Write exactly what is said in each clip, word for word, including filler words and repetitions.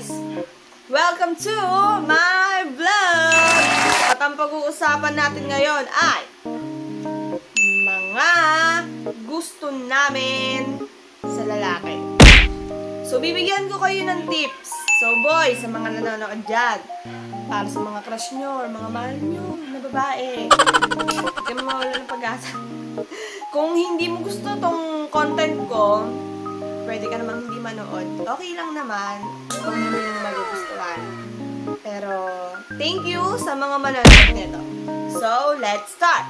guys! Welcome to my vlog! At ang pag-uusapan natin ngayon ay mga gusto namin sa lalaki. So, bibigyan ko kayo ng tips. So, boys, sa mga nanonood dyan, para sa mga crush nyo or mga mahal nyo na babae, hindi ka mawala ng pag-asa. Kung hindi mo gusto tong content ko, pwede ka namang hindi manood. Okay lang naman kung hindi mo magugustuhan. Pero, thank you sa mga manonood nito. So, let's start!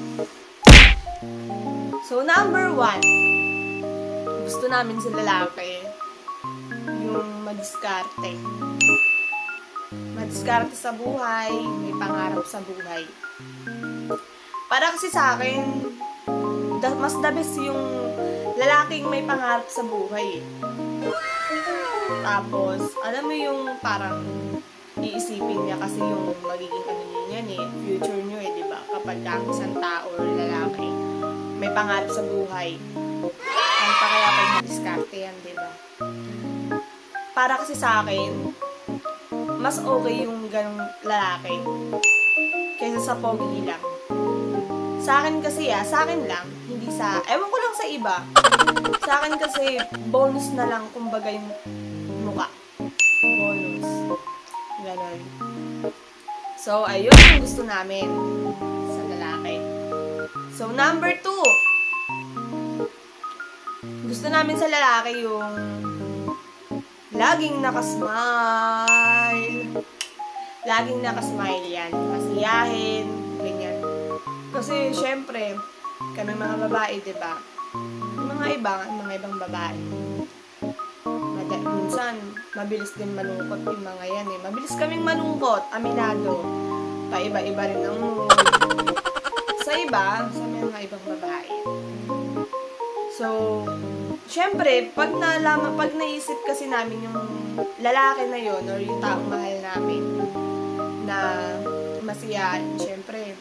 So, number one. Gusto namin sa lalaki yung madiskarte. Madiskarte sa buhay, may pangarap sa buhay. Para kasi sa akin, mas the best yung lalaking may pangarap sa buhay. Tapos, alam mo yung parang iisipin niya kasi yung magiging ano niya yan eh, future niyo eh, di ba? Kapag ang isang tao or lalaki may pangarap sa buhay, ano pa kaya pag madiskarte yan, di ba? Para kasi sa akin, mas okay yung ganong lalaki kaysa sa pogi lang. Sa akin kasi ah, sa akin lang, hindi sa, ewan ko lang sa iba. Sa akin kasi, bonus na lang kumbaga yung mukha. Bonus. Ganon. So, ayun yung gusto namin sa lalaki. So, number two. Gusto namin sa lalaki yung laging nakasmile. Laging nakasmile yan. Masiyahin. Ganyan. Kasi, syempre, kami mga babae, diba? Yung mga iba, yung mga ibang babae. Mad- minsan, mabilis din malungkot yung mga yan eh. Mabilis kaming malungkot, aminado. Paiba-iba rin ang mood. Sa iba, sa mga ibang babae. So, syempre, pag nalaman, pag naisip kasi namin yung lalaki na yon or yung taong mahal namin na masiyahan, syempre,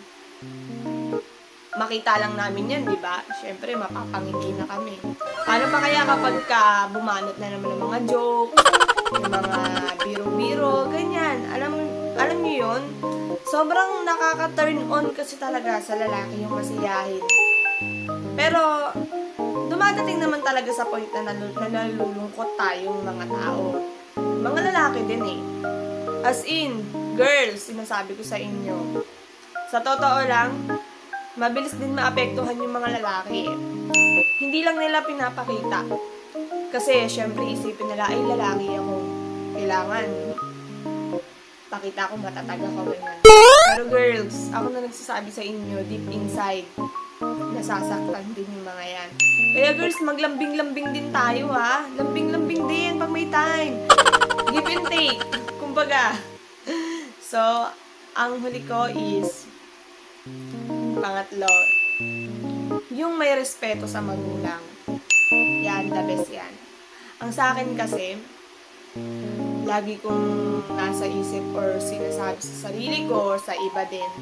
makita lang namin yan, di ba? Siyempre, mapapangiti na kami. Paano pa kaya kapag ka bumanot na naman ng mga joke, yung mga biro-biro, ganyan. Alam, alam niyo yun? Sobrang nakaka-turn on kasi talaga sa lalaki yung masiyahin. Pero, dumadating naman talaga sa point na, nal- na nalulungkot tayong mga tao. Mga lalaki din eh. As in, girls, sinasabi ko sa inyo. Sa totoo lang, mabilis din maapektuhan yung mga lalaki. Hindi lang nila pinapakita. Kasi, syempre, isipin nila, ay, lalaki ako. Kailangan, pakita ko, matatag ako, ganyan. Pero girls, ako na nagsasabi sa inyo, deep inside, nasasaktan din yung mga yan. Kaya girls, maglambing-lambing din tayo, ha? Lambing-lambing din pag may time. Give and take. Kumbaga. So, ang huli ko is, pangatlo, yung may respeto sa magulang. Yan, the best yan. Ang sa akin kasi, lagi kong nasa isip or sinasabi sa sarili ko or sa iba din,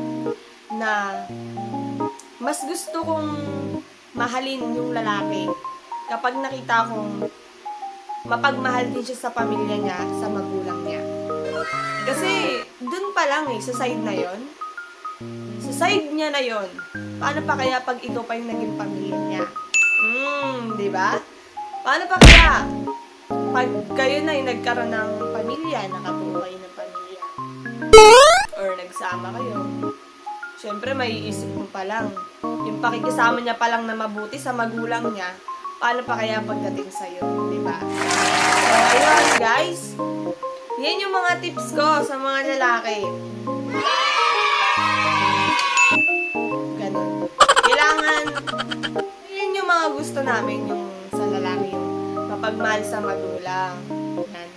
na mas gusto kong mahalin yung lalaki kapag nakita kong mapagmahal din siya sa pamilya niya, sa magulang niya. Kasi, dun pa lang eh, sa side na yon, sa side niya na yon, paano pa kaya pag ikaw pa yung naging pamilya niya? Hmm, di ba? Paano pa kaya pag kayo na yung nagkaroon ng pamilya, nakabuo kayo ng pamilya, or nagsama kayo? Siyempre, maiisip mo pa lang, yung pakikisama niya pa lang na mabuti sa magulang niya, paano pa kaya pagdating sa'yo, di ba? So, ayun guys, yan yung mga tips ko sa mga lalaki. Ganun. Kailangan, yun yung mga gusto namin, yung sa lalaki, yung mapagmahal sa magulang. Yan.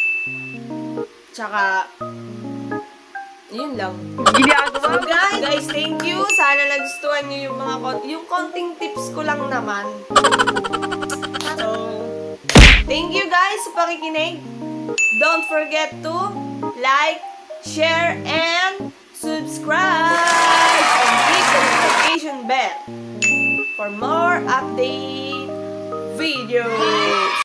Tsaka, yun lang. So guys, guys, thank you. Sana nagustuhan nyo yung mga yung konting tips ko lang naman. So, thank you guys sa pakikinig. Don't forget to like, share, and subscribe. And click the notification bell for more update videos.